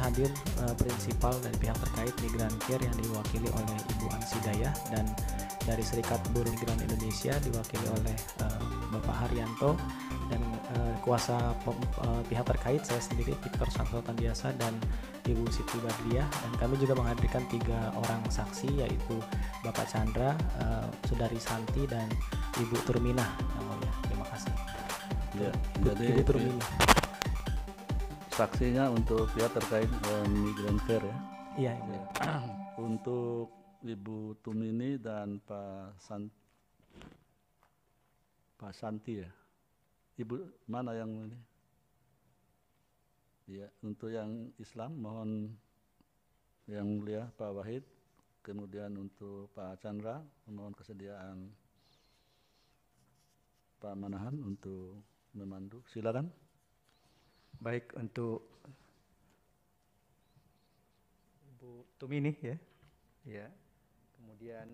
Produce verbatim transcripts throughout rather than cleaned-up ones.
hadir uh, prinsipal dan pihak terkait Migran Care yang diwakili oleh Ibu Ansidayah, dan dari Serikat Buruh Migran Indonesia diwakili oleh uh, Bapak Haryanto, dan uh, kuasa uh, pihak terkait saya sendiri Victor Santo Tandiasa dan Ibu Siti Badriah, dan kami juga menghadirkan tiga orang saksi yaitu Bapak Chandra, uh, Saudari Santi, dan Ibu Turminah. Yang mulia, terima kasih. Ya, Ibu, jadi Ibu Turminah. Saksinya untuk pihak terkait uh, Migran Care ya. Iya, Ibu. Ya. Untuk Ibu Tumini dan Pak San Pak Santi ya. Ibu mana yang ini? Ya, untuk yang Islam mohon Yang Mulia Pak Wahid, kemudian untuk Pak Chandra mohon kesediaan Pak Manahan untuk memandu. Silakan. Baik, untuk Ibu Tumini ya. Ya. Kemudian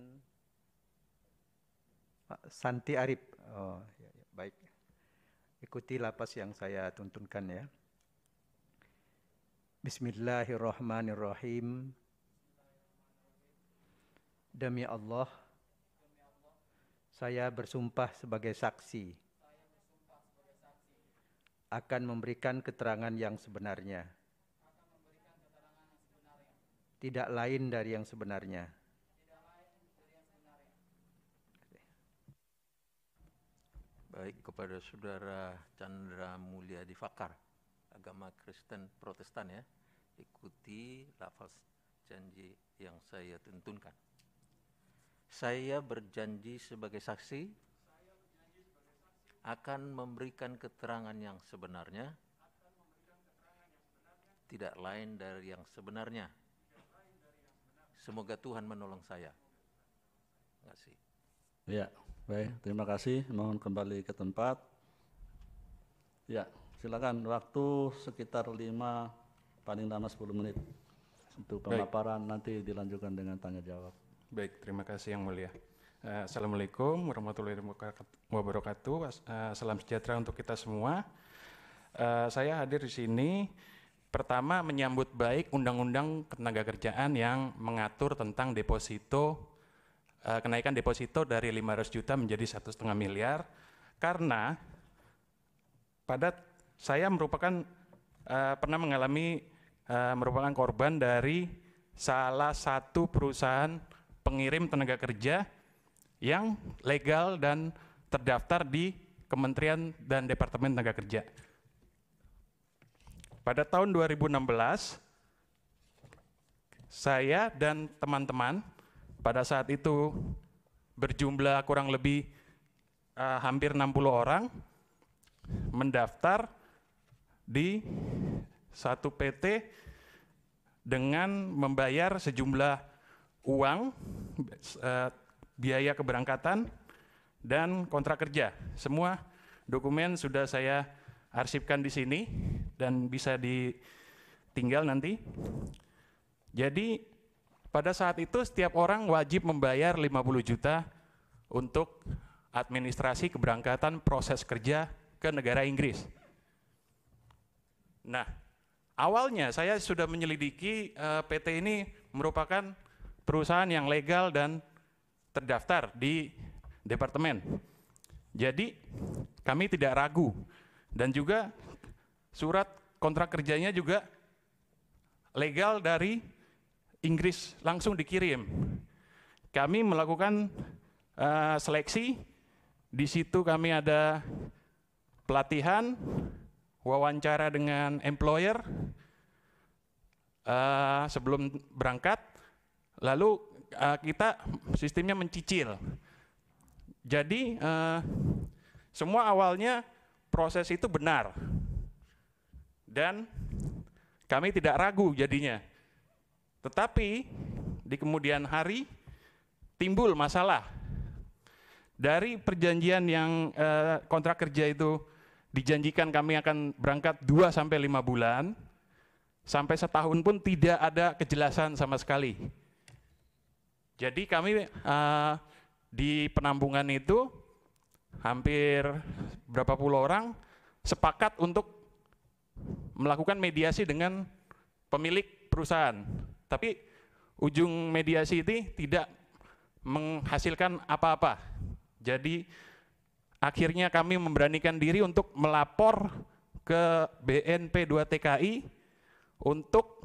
Pak Santi Arif. Oh, ya, ya. Baik. Ikuti lapas yang saya tuntunkan ya. Bismillahirrahmanirrahim. Demi Allah, saya bersumpah sebagai saksi akan memberikan keterangan yang sebenarnya, tidak lain dari yang sebenarnya. Baik, kepada Saudara Chandra Mulyadi Fakar, agama Kristen Protestan ya, ikuti lafaz janji yang saya tuntunkan. Saya berjanji sebagai saksi akan memberikan keterangan yang sebenarnya, tidak lain dari yang sebenarnya. Semoga Tuhan menolong saya. Terima kasih. Ya, baik, terima kasih. Mohon kembali ke tempat. Ya, silakan. Waktu sekitar lima, paling lama sepuluh menit untuk pemaparan. Baik. Nanti dilanjutkan dengan tanya jawab. Baik, terima kasih Yang Mulia. Uh, Assalamualaikum warahmatullahi wabarakatuh. Uh, salam sejahtera untuk kita semua. Uh, saya hadir di sini pertama menyambut baik Undang-Undang Ketenagakerjaan yang mengatur tentang deposito, uh, kenaikan deposito dari lima ratus juta menjadi satu setengah miliar, karena pada saya merupakan uh, pernah mengalami uh, merupakan korban dari salah satu perusahaan pengirim tenaga kerja yang legal dan terdaftar di Kementerian dan Departemen Tenaga Kerja. Pada tahun dua ribu enam belas, saya dan teman-teman pada saat itu berjumlah kurang lebih uh, hampir enam puluh orang mendaftar di satu P T dengan membayar sejumlah uang, uh, biaya keberangkatan, dan kontrak kerja. Semua dokumen sudah saya arsipkan di sini dan bisa ditinggal nanti. Jadi pada saat itu setiap orang wajib membayar lima puluh juta untuk administrasi keberangkatan proses kerja ke negara Inggris. Nah, awalnya saya sudah menyelidiki uh, P T ini merupakan perusahaan yang legal dan terdaftar di departemen. Jadi kami tidak ragu, dan juga surat kontrak kerjanya juga legal dari Inggris, langsung dikirim. Kami melakukan uh, seleksi, di situ kami ada pelatihan, wawancara dengan employer uh, sebelum berangkat. Lalu uh, kita sistemnya mencicil. Jadi uh, semua awalnya proses itu benar. Dan kami tidak ragu jadinya. Tetapi di kemudian hari timbul masalah. Dari perjanjian yang uh, kontrak kerja itu dijanjikan kami akan berangkat dua sampai lima bulan, sampai setahun pun tidak ada kejelasan sama sekali. Jadi kami uh, di penampungan itu hampir berapa puluh orang sepakat untuk melakukan mediasi dengan pemilik perusahaan. Tapi ujung mediasi ini tidak menghasilkan apa-apa. Jadi akhirnya kami memberanikan diri untuk melapor ke B N P dua T K I untuk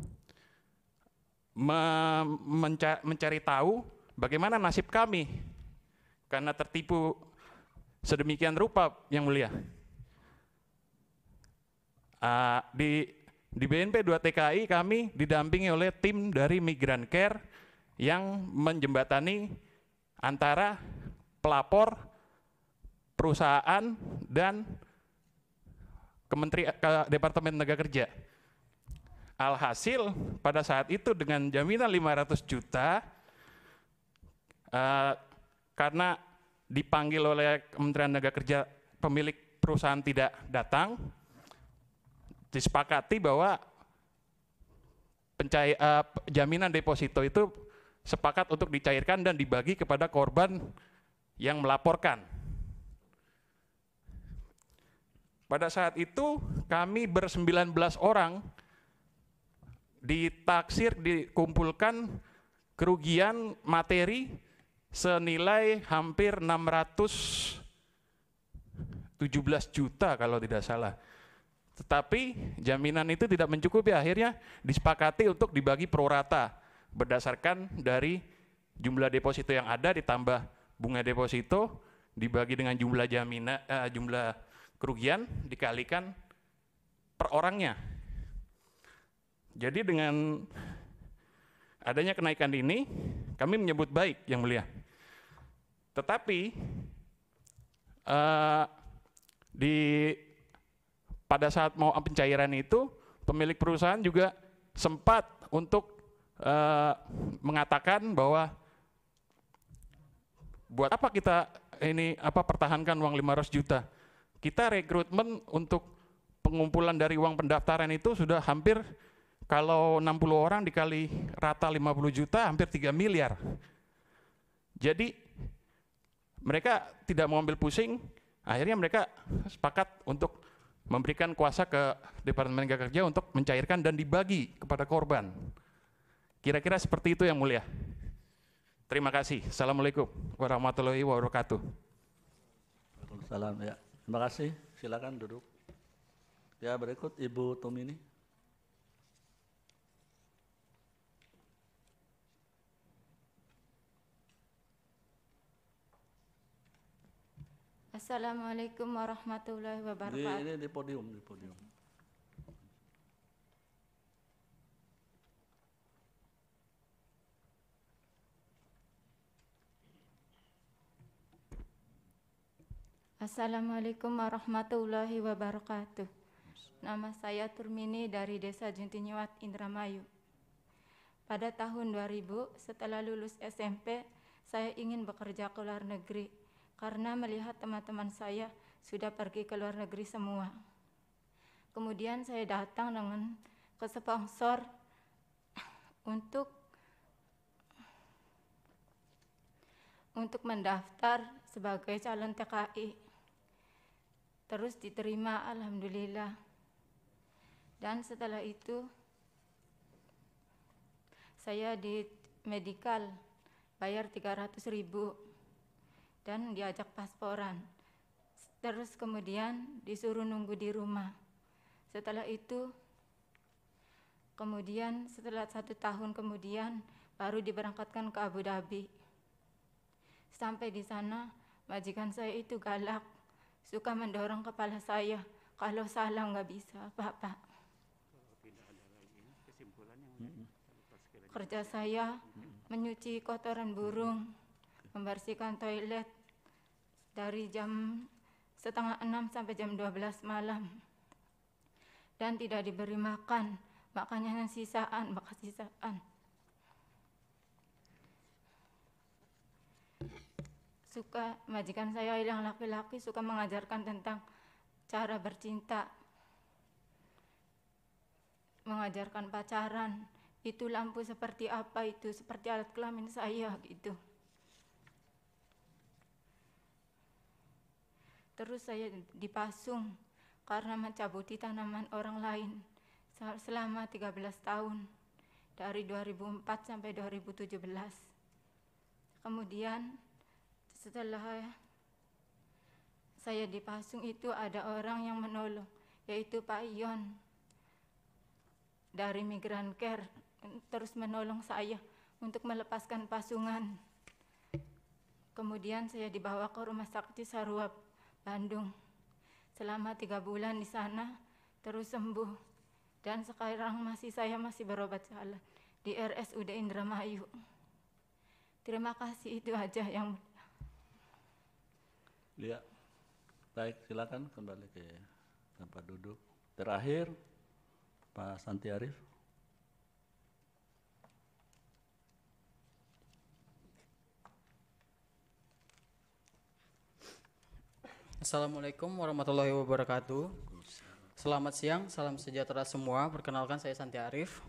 menca mencari tahu bagaimana nasib kami karena tertipu sedemikian rupa, Yang Mulia. Uh, di, di B N P dua T K I kami didampingi oleh tim dari Migrancare yang menjembatani antara pelapor, perusahaan, dan Kementerian Departemen Tenaga Kerja. Alhasil pada saat itu dengan jaminan lima ratus juta, uh, karena dipanggil oleh Kementerian Tenaga Kerja, pemilik perusahaan tidak datang, disepakati bahwa pencai, uh, jaminan deposito itu sepakat untuk dicairkan dan dibagi kepada korban yang melaporkan. Pada saat itu kami bersembilan belas orang ditaksir, dikumpulkan kerugian materi senilai hampir enam ratus tujuh belas juta kalau tidak salah. Tetapi jaminan itu tidak mencukupi, akhirnya disepakati untuk dibagi pro rata berdasarkan dari jumlah deposito yang ada ditambah bunga deposito dibagi dengan jumlah jaminan, uh, jumlah kerugian dikalikan per orangnya. Jadi dengan adanya kenaikan ini, kami menyebut baik, Yang Mulia. Tetapi uh, di pada saat mau pencairan itu, pemilik perusahaan juga sempat untuk uh, mengatakan bahwa buat apa kita ini apa pertahankan uang lima ratus juta? Kita rekrutmen untuk pengumpulan dari uang pendaftaran itu sudah hampir, kalau enam puluh orang dikali rata lima puluh juta, hampir tiga miliar. Jadi mereka tidak mau ambil pusing, akhirnya mereka sepakat untuk memberikan kuasa ke Departemen Tenaga Kerja untuk mencairkan dan dibagi kepada korban. Kira-kira seperti itu, Yang Mulia. Terima kasih. Assalamualaikum warahmatullahi wabarakatuh. Waalaikumsalam. Ya, terima kasih. Silakan duduk. Ya, berikut Ibu Tumini. Assalamualaikum warahmatullahi Di, wabarakatuh. ini di podium, di podium. Assalamualaikum warahmatullahi wabarakatuh. Nama saya Turmini dari Desa Juntinyuat, Indramayu. Pada tahun dua ribu, setelah lulus S M P, saya ingin bekerja ke luar negeri karena melihat teman-teman saya sudah pergi ke luar negeri semua. Kemudian saya datang dengan ke sponsor untuk untuk mendaftar sebagai calon T K I. Terus diterima, alhamdulillah. Dan setelah itu saya di medikal bayar tiga ratus ribu dan diajak pasporan. Terus kemudian disuruh nunggu di rumah. Setelah itu kemudian setelah satu tahun kemudian baru diberangkatkan ke Abu Dhabi. Sampai di sana majikan saya itu galak, suka mendorong kepala saya, kalau salah nggak bisa apa-apa. Kerja saya menyuci kotoran burung, membersihkan toilet dari jam setengah enam sampai jam dua belas malam. Dan tidak diberi makan, makannya yang sisaan, makan sisaan. Suka, majikan saya yang laki-laki suka mengajarkan tentang cara bercinta, mengajarkan pacaran, itu lampu seperti apa, itu seperti alat kelamin saya gitu. Terus saya dipasung karena mencabuti tanaman orang lain. selama tiga belas tahun, dari dua ribu empat sampai dua ribu tujuh belas. Kemudian setelah saya dipasung itu ada orang yang menolong, yaitu Pak Ion dari Migran Care, terus menolong saya untuk melepaskan pasungan. Kemudian saya dibawa ke Rumah Sakit Sarua, Bandung. Selama tiga bulan di sana, terus sembuh. Dan sekarang masih saya masih berobat jalan di R S U D Indramayu. Terima kasih, itu aja yang mulia. Ya, baik, silakan kembali ke tempat duduk. Terakhir, Pak Santi Arif. Assalamualaikum warahmatullahi wabarakatuh. Selamat siang, salam sejahtera semua. Perkenalkan, saya Santi Arif.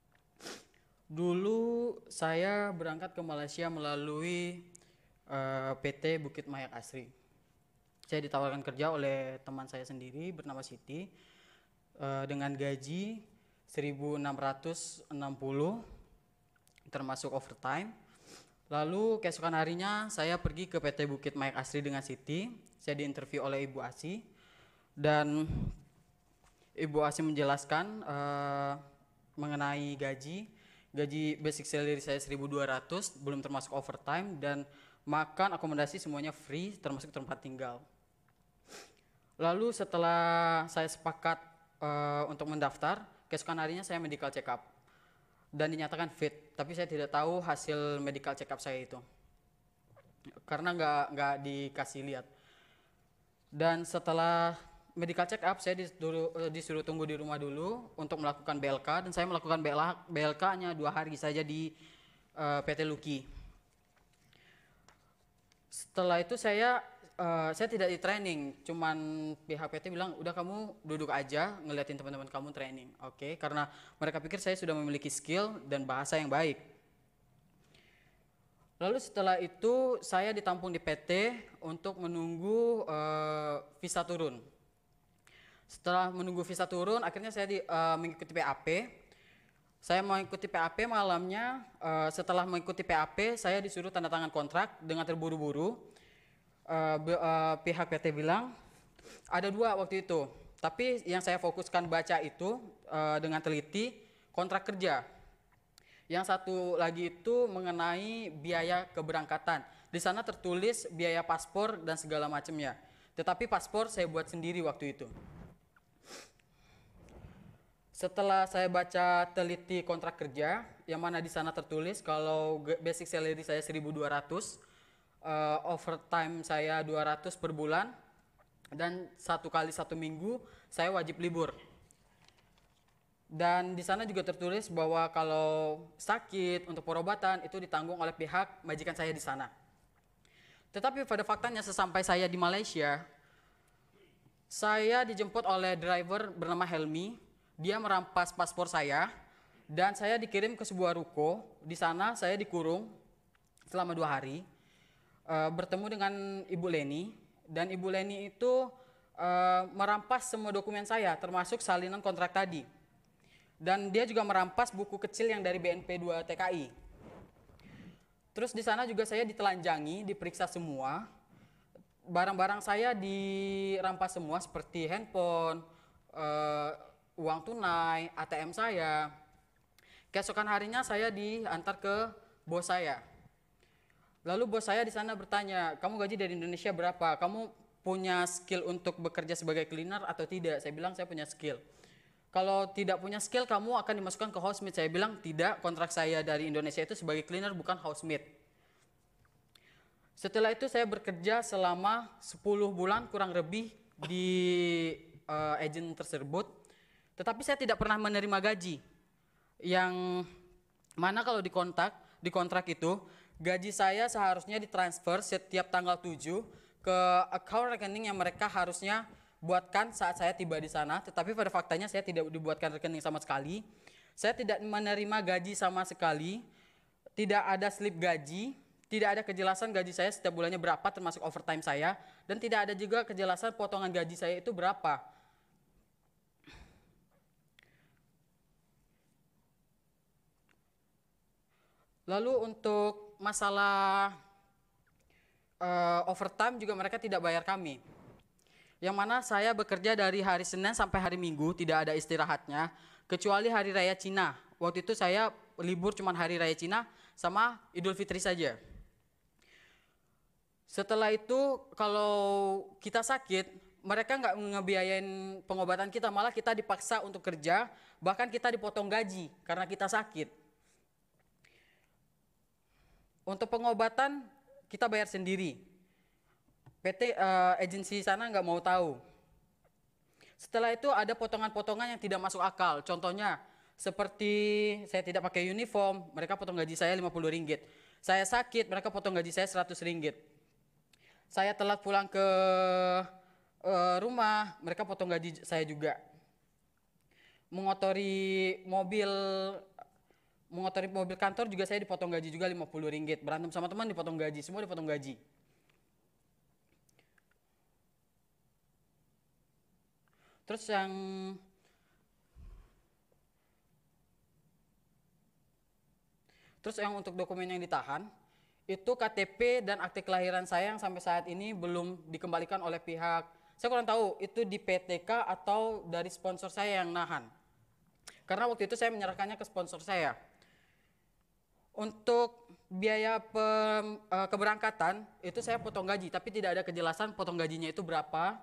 Dulu saya berangkat ke Malaysia melalui uh, P T Bukit Mayak Asri. Saya ditawarkan kerja oleh teman saya sendiri bernama Siti uh, dengan gaji seribu enam ratus enam puluh termasuk overtime. Lalu keesokan harinya saya pergi ke P T Bukit Mayak Asri dengan Siti. Saya diinterview oleh Ibu Asi dan Ibu Asi menjelaskan uh, mengenai gaji. Gaji basic salary saya seribu dua ratus, belum termasuk overtime, dan makan, akomodasi semuanya free, termasuk tempat tinggal. Lalu setelah saya sepakat uh, untuk mendaftar, keesokan harinya saya medical check up dan dinyatakan fit, tapi saya tidak tahu hasil medical check up saya itu karena nggak nggak dikasih lihat. Dan setelah medical check up, saya disuruh, disuruh tunggu di rumah dulu untuk melakukan B L K, dan saya melakukan B L K-nya dua hari saja di uh, P T Luki. Setelah itu saya uh, saya tidak di training, cuman pihak P T bilang udah kamu duduk aja ngeliatin teman-teman kamu training, oke? Okay? Karena mereka pikir saya sudah memiliki skill dan bahasa yang baik. Lalu setelah itu saya ditampung di P T untuk menunggu uh, visa turun. Setelah menunggu visa turun, akhirnya saya di, uh, mengikuti P A P. Saya mengikuti P A P malamnya. Uh, setelah mengikuti P A P, saya disuruh tanda tangan kontrak dengan terburu-buru. Uh, uh, pihak P T bilang ada dua waktu itu, tapi yang saya fokuskan baca itu uh, dengan teliti kontrak kerja. Yang satu lagi itu mengenai biaya keberangkatan. Di sana tertulis biaya paspor dan segala macamnya. Tetapi paspor saya buat sendiri waktu itu. Setelah saya baca teliti kontrak kerja, yang mana di sana tertulis kalau basic salary saya seribu dua ratus, uh, overtime saya dua ratus per bulan, dan satu kali satu minggu saya wajib libur. Dan di sana juga tertulis bahwa kalau sakit untuk pengobatan itu ditanggung oleh pihak majikan saya di sana. Tetapi pada faktanya sesampai saya di Malaysia, saya dijemput oleh driver bernama Helmi. Dia merampas paspor saya dan saya dikirim ke sebuah ruko. Di sana saya dikurung selama dua hari, e, bertemu dengan Ibu Leni, dan Ibu Leni itu e, merampas semua dokumen saya termasuk salinan kontrak tadi. Dan dia juga merampas buku kecil yang dari B N P dua T K I. Terus di sana juga saya ditelanjangi, diperiksa semua. Barang-barang saya dirampas semua seperti handphone, e, uang tunai, A T M saya. Keesokan harinya saya diantar ke bos saya. Lalu bos saya di sana bertanya, kamu gaji dari Indonesia berapa? Kamu punya skill untuk bekerja sebagai cleaner atau tidak? Saya bilang saya punya skill. Kalau tidak punya skill, kamu akan dimasukkan ke housemate. Saya bilang tidak, kontrak saya dari Indonesia itu sebagai cleaner bukan housemate. Setelah itu saya bekerja selama sepuluh bulan kurang lebih di uh, agen tersebut. Tetapi saya tidak pernah menerima gaji. Yang mana kalau di kontrak, di kontrak itu gaji saya seharusnya ditransfer setiap tanggal tujuh ke account rekening yang mereka harusnya buatkan saat saya tiba di sana. Tetapi pada faktanya saya tidak dibuatkan rekening sama sekali. Saya tidak menerima gaji sama sekali. Tidak ada slip gaji. Tidak ada kejelasan gaji saya setiap bulannya berapa termasuk overtime saya. Dan tidak ada juga kejelasan potongan gaji saya itu berapa. Lalu untuk masalah uh, overtime juga mereka tidak bayar kami. Yang mana saya bekerja dari hari Senin sampai hari Minggu, tidak ada istirahatnya, kecuali hari raya Cina. Waktu itu saya libur cuma hari raya Cina sama Idul Fitri saja. Setelah itu kalau kita sakit, mereka nggak ngebiayain pengobatan kita, malah kita dipaksa untuk kerja, bahkan kita dipotong gaji karena kita sakit. Untuk pengobatan kita bayar sendiri. P T uh, agensi sana nggak mau tahu. Setelah itu ada potongan-potongan yang tidak masuk akal. Contohnya seperti saya tidak pakai uniform, mereka potong gaji saya lima puluh ringgit. Saya sakit, mereka potong gaji saya seratus ringgit. Saya telat pulang ke uh, rumah, mereka potong gaji saya juga. Mengotori mobil mengotori mobil kantor juga saya dipotong gaji juga lima puluh ringgit. Berantem sama teman dipotong gaji, semua dipotong gaji. Terus yang Terus yang untuk dokumen yang ditahan, itu K T P dan akte kelahiran saya yang sampai saat ini belum dikembalikan oleh pihak, saya kurang tahu itu di P T K atau dari sponsor saya yang nahan. Karena waktu itu saya menyerahkannya ke sponsor saya. Untuk biaya pem, e, keberangkatan, itu saya potong gaji, tapi tidak ada kejelasan potong gajinya itu berapa.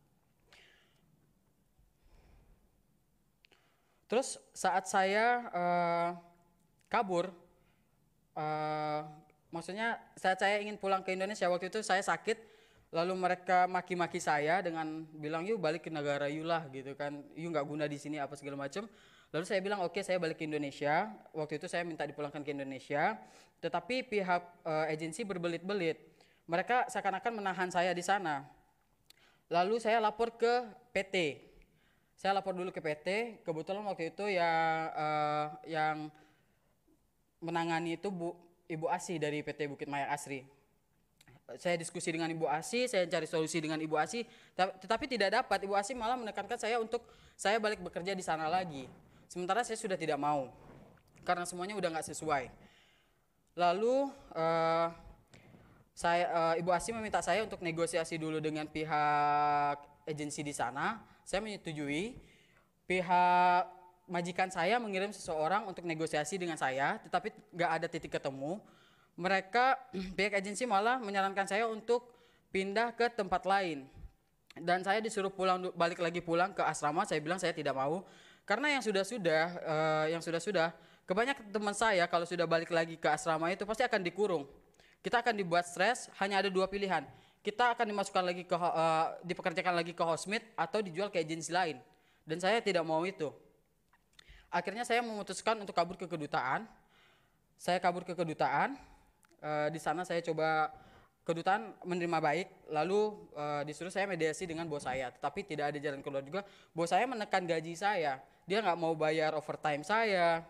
Terus saat saya e, kabur, Uh, maksudnya saat saya ingin pulang ke Indonesia, waktu itu saya sakit, lalu mereka maki-maki saya dengan bilang yuk balik ke negara you lah gitu kan, you nggak guna di sini apa segala macam. Lalu saya bilang oke okay, saya balik ke Indonesia. Waktu itu saya minta dipulangkan ke Indonesia, tetapi pihak uh, agensi berbelit-belit, mereka seakan-akan menahan saya di sana. Lalu saya lapor ke P T, saya lapor dulu ke P T. Kebetulan waktu itu ya uh, yang menangani itu Bu, Ibu Asi dari P T Bukit Maya Asri. Saya diskusi dengan Ibu Asi, saya cari solusi dengan Ibu Asi, tetapi tidak dapat. Ibu Asi malah menekankan saya untuk saya balik bekerja di sana lagi. Sementara saya sudah tidak mau, karena semuanya udah nggak sesuai. Lalu uh, saya, uh, Ibu Asi meminta saya untuk negosiasi dulu dengan pihak agensi di sana. Saya menyetujui. Pihak majikan saya mengirim seseorang untuk negosiasi dengan saya, tetapi nggak ada titik ketemu. Mereka pihak agensi malah menyarankan saya untuk pindah ke tempat lain, dan saya disuruh pulang balik lagi pulang ke asrama. Saya bilang saya tidak mau, karena yang sudah sudah uh, yang sudah sudah kebanyakan teman saya kalau sudah balik lagi ke asrama itu pasti akan dikurung. Kita akan dibuat stres. Hanya ada dua pilihan, kita akan dimasukkan lagi ke uh, dipekerjakan lagi ke housemate atau dijual ke agensi lain, dan saya tidak mau itu. Akhirnya saya memutuskan untuk kabur ke kedutaan. Saya kabur ke kedutaan. E, di sana saya coba, kedutaan menerima baik. Lalu e, disuruh saya mediasi dengan bos saya. Tetapi tidak ada jalan keluar juga. Bos saya menekan gaji saya. Dia nggak mau bayar overtime saya.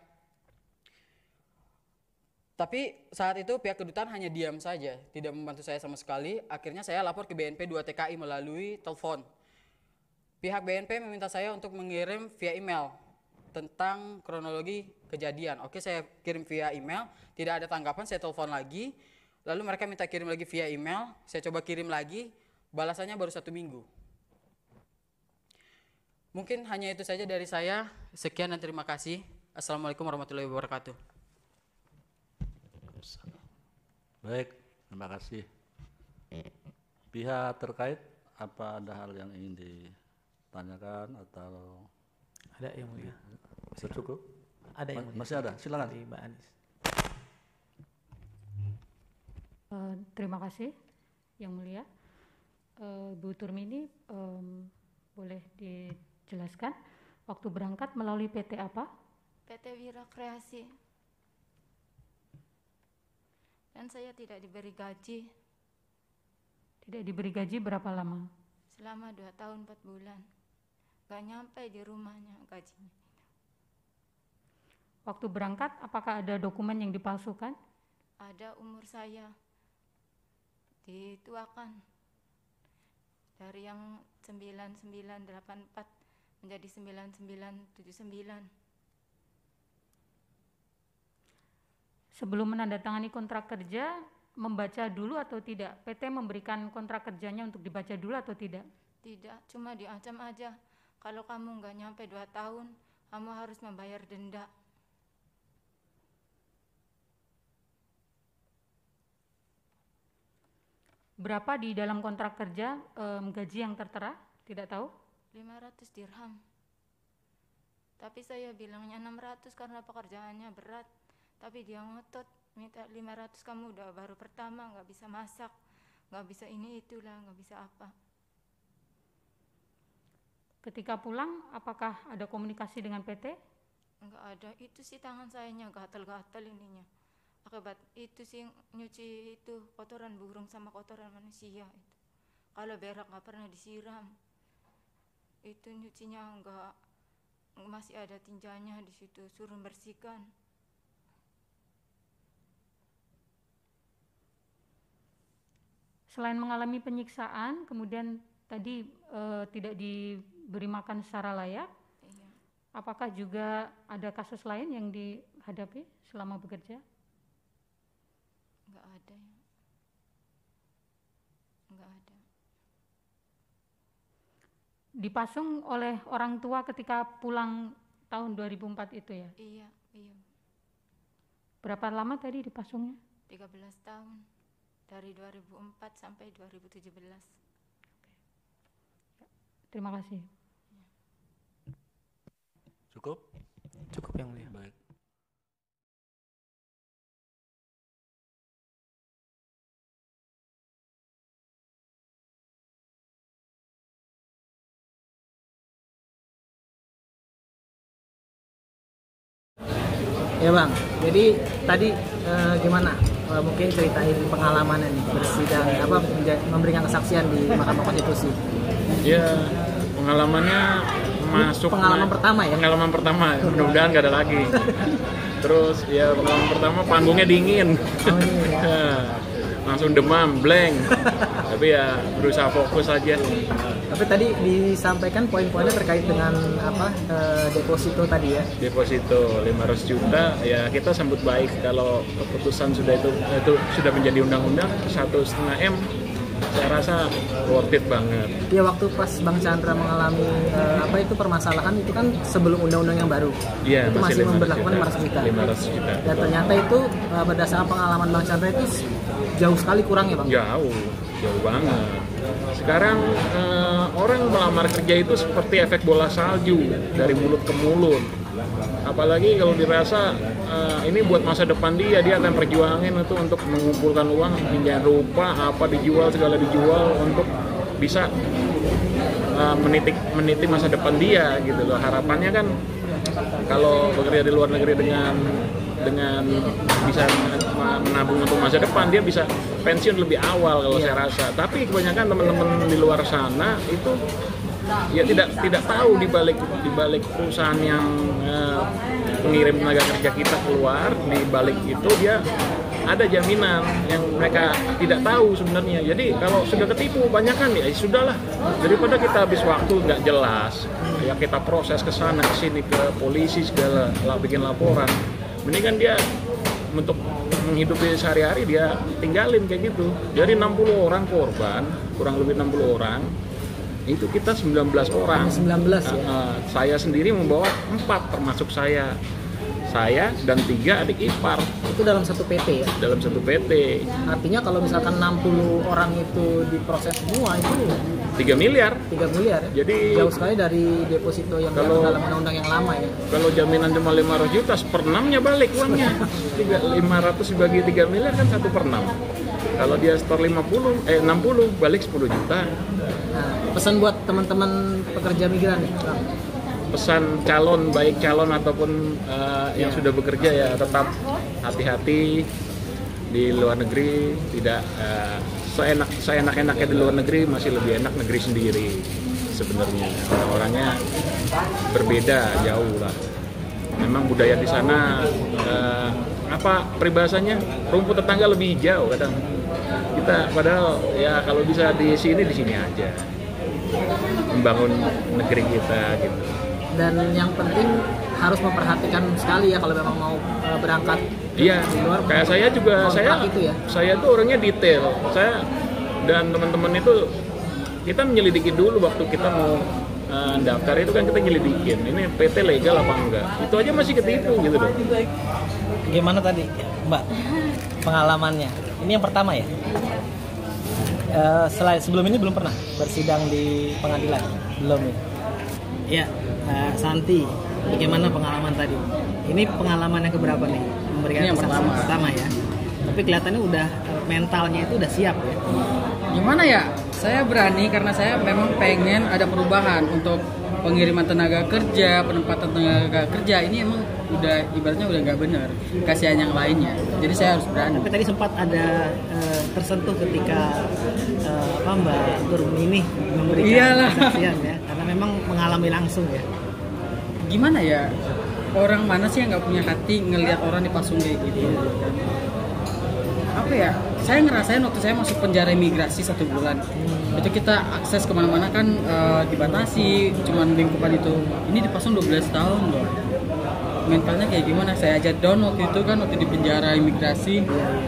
Tapi saat itu pihak kedutaan hanya diam saja, tidak membantu saya sama sekali. Akhirnya saya lapor ke B N P dua T K I melalui telepon. Pihak B N P meminta saya untuk mengirim via email tentang kronologi kejadian. Oke, saya kirim via email, tidak ada tanggapan, saya telepon lagi. Lalu mereka minta kirim lagi via email, saya coba kirim lagi, balasannya baru satu minggu. Mungkin hanya itu saja dari saya. Sekian dan terima kasih. Assalamualaikum warahmatullahi wabarakatuh. Baik, terima kasih. Pihak terkait, apa ada hal yang ingin ditanyakan atau? Ada yang mulia. Masih cukup? Ada yang mulia. Masih ada, silakan. Dari Mbak Anis. Uh, terima kasih yang mulia. Uh, Bu Turmini, um, boleh dijelaskan waktu berangkat melalui P T apa? P T Wira Kreasi. Dan saya tidak diberi gaji. Tidak diberi gaji berapa lama? Selama dua tahun empat bulan. Gak nyampe di rumahnya gajinya. Waktu berangkat apakah ada dokumen yang dipalsukan? Ada umur saya dituakan dari yang sembilan sembilan delapan empat menjadi sembilan sembilan tujuh sembilan. sebelum menandatangani kontrak kerja membaca dulu atau tidak? P T memberikan kontrak kerjanya untuk dibaca dulu atau tidak? Tidak, cuma diancam aja. Kalau kamu nggak nyampe dua tahun, kamu harus membayar denda. Berapa di dalam kontrak kerja um, gaji yang tertera? Tidak tahu? lima ratus dirham. Tapi saya bilangnya enam ratus karena pekerjaannya berat. Tapi dia ngotot, minta lima ratus, kamu udah baru pertama, nggak bisa masak, nggak bisa ini itulah, nggak bisa apa. Ketika pulang, apakah ada komunikasi dengan P T? Nggak ada, itu sih tangan sayanya gatal-gatal ininya. Akibat itu sih nyuci itu kotoran burung sama kotoran manusia itu. Kalau berak nggak pernah disiram, itu nyucinya nggak, masih ada tinjanya di situ, suruh bersihkan. Selain mengalami penyiksaan, kemudian tadi e, tidak diberi makan secara layak, Iya. apakah juga ada kasus lain yang dihadapi selama bekerja? Nggak ada ya. Nggak ada. Dipasung oleh orang tua ketika pulang tahun dua ribu empat itu ya? Iya, iya. Berapa lama tadi dipasungnya? tiga belas tahun. Dari dua ribu empat sampai dua ribu tujuh belas. Terima kasih. Cukup? Cukup yang mulia. Baik. Ya Bang, jadi tadi eh, gimana? Eh, mungkin ceritain pengalamannya nih bersidang apa menja- memberikan kesaksian di Mahkamah Konstitusi. Ya, pengalamannya masuk Pengalaman pertama ya? Pengalaman pertama, mudah-mudahan nggak ada lagi. Terus ya pengalaman pertama panggungnya dingin. Oh, iya. Langsung demam, blank. Tapi ya berusaha fokus aja. Tapi tadi disampaikan poin-poinnya terkait dengan apa eh, deposito tadi ya? Deposito lima ratus juta, ya kita sambut baik kalau keputusan sudah itu itu sudah menjadi undang-undang satu setengah m. Saya rasa worth it banget. Ya waktu pas Bang Chandra mengalami eh, apa itu permasalahan itu kan sebelum undang-undang yang baru. Iya, itu masih, masih memberlakukan lima ratus juta. lima ratus juta. Dan ternyata itu eh, berdasarkan pengalaman Bang Chandra itu jauh sekali kurang ya Bang? Jauh, jauh banget. Sekarang eh, orang melamar kerja itu seperti efek bola salju dari mulut ke mulut. Apalagi kalau dirasa uh, ini buat masa depan dia, dia akan perjuangin itu untuk mengumpulkan uang, pinjam rupa, apa dijual, segala dijual untuk bisa uh, menitik meniti masa depan dia gitu loh. Harapannya kan kalau bekerja di luar negeri dengan dengan bisa menabung untuk masa depan, dia bisa pensiun lebih awal kalau Iya. saya rasa. Tapi kebanyakan teman-teman di luar sana itu ya tidak tidak tahu di balik di balik perusahaan yang eh, mengirim tenaga kerja kita keluar, di balik itu dia ada jaminan yang mereka tidak tahu sebenarnya. Jadi kalau sudah ketipu banyak kan ya sudahlah, daripada kita habis waktu nggak jelas ya kita proses ke sana ke sini ke polisi segala lah bikin laporan, mendingan dia untuk menghidupi sehari-hari dia tinggalin kayak gitu. Jadi enam puluh orang korban, kurang lebih enam puluh orang, itu kita sembilan belas orang. sembilan belas ya? Uh, uh, saya sendiri membawa empat termasuk saya. Saya dan tiga adik ipar. Itu dalam satu P T ya? Dalam satu P T. Artinya kalau misalkan enam puluh orang itu diproses semua itu tiga miliar. tiga miliar ya? Jadi jauh sekali dari deposito yang kalau- dalam undang-undang yang lama ya? Kalau jaminan cuma lima ratus juta, seperenamnya balik uangnya. lima ratus dibagi tiga miliar kan satu per enam. Kalau dia store lima puluh, eh enam puluh, balik sepuluh juta. Nah, pesan buat teman-teman pekerja migran nih, Bang. Pesan calon, baik calon ataupun uh, yang sudah bekerja ya tetap hati-hati di luar negeri. Tidak uh, seenak seenak-enaknya di luar negeri, masih lebih enak negeri sendiri sebenarnya. Orang-orangnya berbeda jauh lah. Memang budaya di sana uh, apa peribahasanya, rumput tetangga lebih hijau kadang. Kita padahal ya kalau bisa di sini di sini aja membangun negeri kita gitu. Dan yang penting harus memperhatikan sekali ya kalau memang mau uh, berangkat Iya, di luar kayak saya juga, saya kontrak itu ya. saya tuh orangnya detail. Saya dan teman-teman itu kita menyelidiki dulu waktu kita mau uh, daftar itu kan kita nyelidikin. Ini P T legal apa enggak? Itu aja masih ketipu gitu loh. Gimana tadi, Mbak? Pengalamannya. Ini yang pertama ya? Uh, selain sebelum ini belum pernah bersidang di pengadilan, belum ya? Ya, uh, Santi, bagaimana pengalaman tadi? Ini pengalaman yang keberapa nih? Memberikan Ini yang kesaksian pertama. pertama ya. Tapi kelihatannya udah uh, mentalnya itu udah siap ya. Gimana ya? Saya berani karena saya memang pengen ada perubahan untuk pengiriman tenaga kerja, penempatan tenaga kerja. Ini emang udah ibaratnya udah nggak benar. Kasihan yang lainnya. Jadi saya harus berani. Tapi tadi sempat ada uh, tersentuh ketika uh, apa Mbak Turmini memberikan Iyalah. kesaksian ya, karena memang mengalami langsung ya. Gimana ya? Orang mana sih yang nggak punya hati ngelihat orang dipasung kayak gitu? Apa ya? Saya ngerasain waktu saya masuk penjara imigrasi satu bulan. Itu kita akses kemana-mana kan uh, dibatasi, cuman lingkupan itu. Ini dipasung dua belas tahun loh. Mentalnya kayak gimana? Saya aja down waktu itu kan waktu di penjara imigrasi.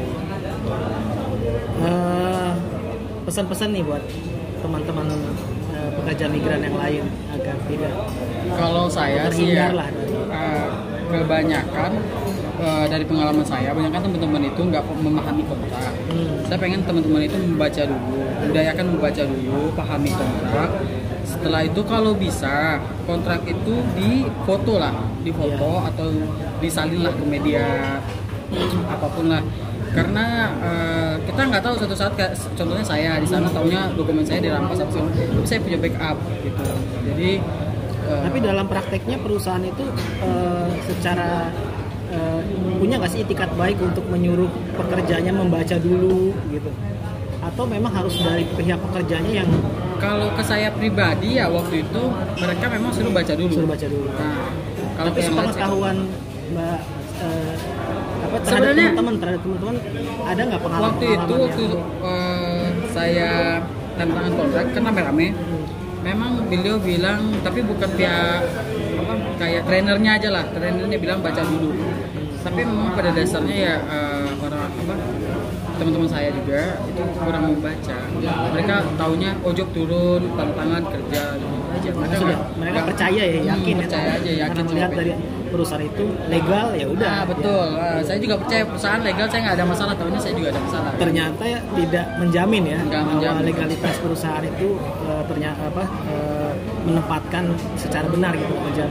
Uh, pesan-pesan nih buat teman-teman uh, pekerja migran yang lain agar tidak Kalau saya sih ya, terhindar lah dari uh, kebanyakan uh, dari pengalaman saya, kebanyakan teman-teman itu nggak memahami kontrak. Hmm. Saya pengen teman-teman itu membaca dulu, budayakan membaca dulu, pahami kontrak. Setelah itu kalau bisa kontrak itu difoto lah, difoto Yeah. atau disalin lah ke media apapun lah. Karena uh, kita nggak tahu suatu saat kayak contohnya saya di sana taunya dokumen saya dirampas apa sih, tapi saya punya backup gitu. Jadi uh, Tapi dalam prakteknya perusahaan itu uh, secara uh, punya nggak sih itikat baik untuk menyuruh pekerjanya membaca dulu gitu? Atau memang harus dari pihak pekerjanya yang kalau ke saya pribadi ya waktu itu mereka memang suruh baca dulu. suruh baca dulu? Nah, kalau Tapi ke yang lain saya- sepengetahuan Mbak uh, apa terhadap Sebenarnya- teman-teman terhadap teman-teman ada nggak pengalaman? waktu itu waktu uh, saya tanda tangan kontrak kan rame-rame, memang beliau bilang tapi bukan pihak apa kayak trainernya aja lah, trainernya bilang baca dulu. Tapi memang pada dasarnya ya uh, orang apa teman-teman saya juga itu kurang membaca. Mereka taunya ojok turun, tanda tangan kerja gitu aja. mereka sudah mereka percaya ya, yakin hmm, ya, percaya aja, yakin karena melihat juga. dari perusahaan itu legal ya udah. Nah, betul. Uh, saya juga percaya perusahaan legal, saya nggak ada masalah. Tahunya saya juga ada masalah. Ternyata ya tidak menjamin ya Nggak bahwa menjamin. legalitas perusahaan itu uh, ternyata apa uh, menempatkan secara benar gitu pekerjaan.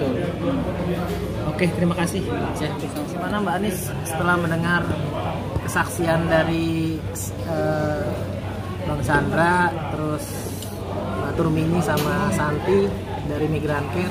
Oke, terima kasih. Gimana Mbak Anis setelah mendengar kesaksian dari uh, Bang Chandra, terus Mbak Turmini sama Santi dari Migran Care?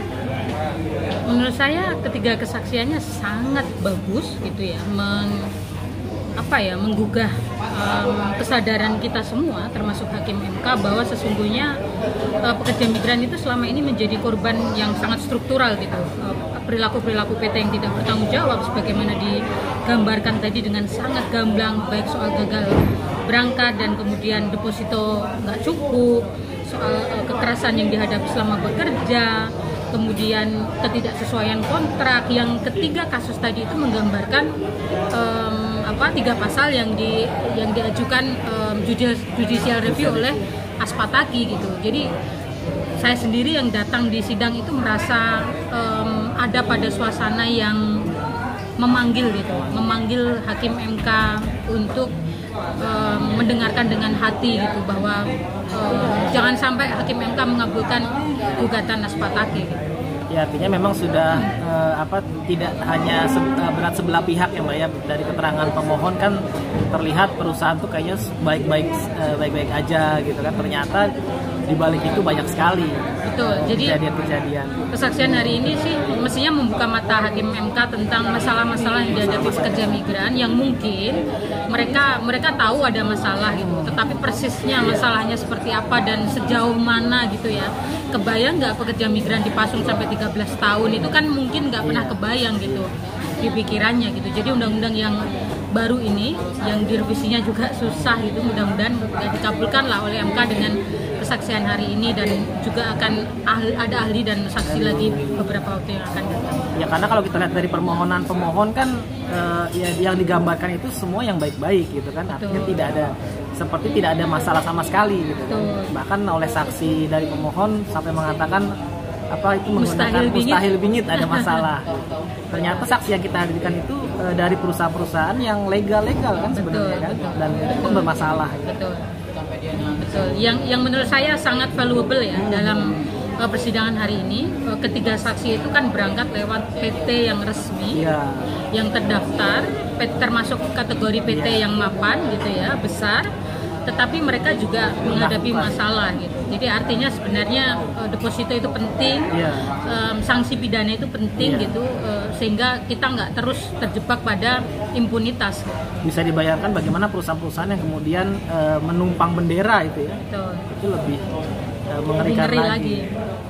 Menurut saya ketiga kesaksiannya sangat bagus gitu ya, men, apa ya menggugah um, kesadaran kita semua termasuk hakim M K bahwa sesungguhnya uh, pekerja migran itu selama ini menjadi korban yang sangat struktural gitu. Uh, perilaku-perilaku P T yang tidak bertanggung jawab sebagaimana digambarkan tadi dengan sangat gamblang, baik soal gagal berangkat dan kemudian deposito nggak cukup, soal uh, kekerasan yang dihadapi selama bekerja, kemudian ketidaksesuaian kontrak. Yang ketiga kasus tadi itu menggambarkan um, apa tiga pasal yang di yang diajukan um, judicial review oleh Aspataki gitu. Jadi saya sendiri yang datang di sidang itu merasa um, ada pada suasana yang memanggil gitu, memanggil hakim M K untuk um, mendengarkan dengan hati gitu bahwa um, jangan sampai hakim M K mengabulkan gugatan Aspataki gitu. Ya artinya memang sudah eh, apa tidak hanya se berat sebelah pihak ya Mbak ya, dari keterangan pemohon kan terlihat perusahaan tuh kayaknya baik-baik eh, baik-baik aja gitu kan, ternyata di balik itu banyak sekali Betul. Jadi kejadian-kejadian. kesaksian hari ini sih mestinya membuka mata hakim M K tentang masalah-masalah yang dihadapi pekerja migran yang mungkin mereka mereka tahu ada masalah gitu, tetapi persisnya masalahnya seperti apa dan sejauh mana gitu ya. Kebayang nggak pekerja migran dipasung sampai tiga belas tahun itu kan mungkin nggak pernah kebayang gitu di pikirannya gitu. Jadi undang-undang yang baru ini yang direvisinya juga susah gitu, mudah-mudahan dikabulkan lah oleh M K dengan kesaksian hari ini dan juga akan ahli, ada ahli dan saksi lagi beberapa waktu yang akan datang. Ya karena kalau kita lihat dari permohonan pemohon kan uh, ya yang digambarkan itu semua yang baik-baik gitu kan. Artinya tidak ada seperti tidak ada masalah sama sekali gitu kan. Bahkan oleh saksi dari pemohon sampai mengatakan apa itu menggunakan mustahil, mustahil bingit ada masalah. Ternyata saksi yang kita hadirkan itu uh, dari perusahaan-perusahaan yang legal-legal kan sebenarnya kan, dan itu pun bermasalah. Betul. Betul. Yang yang menurut saya sangat valuable ya dalam uh, persidangan hari ini. Uh, ketiga saksi itu kan berangkat lewat P T yang resmi, ya, yang terdaftar, termasuk kategori P T ya, yang mapan gitu ya, besar. Tetapi mereka juga menghadapi masalah gitu. Jadi artinya sebenarnya uh, deposito itu penting, yeah. um, sanksi pidana itu penting yeah. gitu, uh, sehingga kita nggak terus terjebak pada impunitas. Bisa dibayangkan bagaimana perusahaan-perusahaan yang kemudian uh, menumpang bendera itu ya, Betul. itu lebih uh, mengerikan Ngeri lagi. lagi.